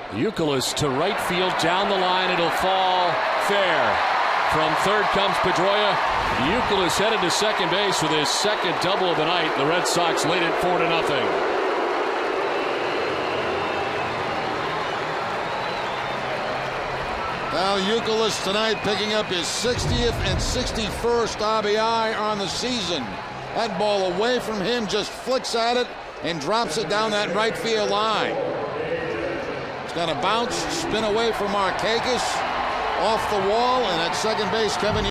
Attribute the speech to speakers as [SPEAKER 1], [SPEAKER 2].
[SPEAKER 1] Youkilis to right field, down the line, it'll fall fair. From third comes Pedroia. Youkilis headed to second base with his second double of the night. The Red Sox lead it 4-0.
[SPEAKER 2] Well, Youkilis tonight picking up his 60th and 61st RBI on the season. That ball away from him, just flicks at it and drops it down that right field line. It's going to bounce, spin away from Markakis, off the wall, and at second base, Kevin